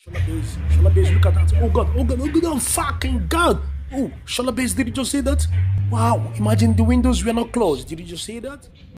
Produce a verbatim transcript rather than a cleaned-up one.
Shola Base, Shola Base, look at that. Oh god, oh god, oh god, oh fucking god. Oh, Shola Base, did you just see that? Wow, imagine the windows were not closed. Did you just see that?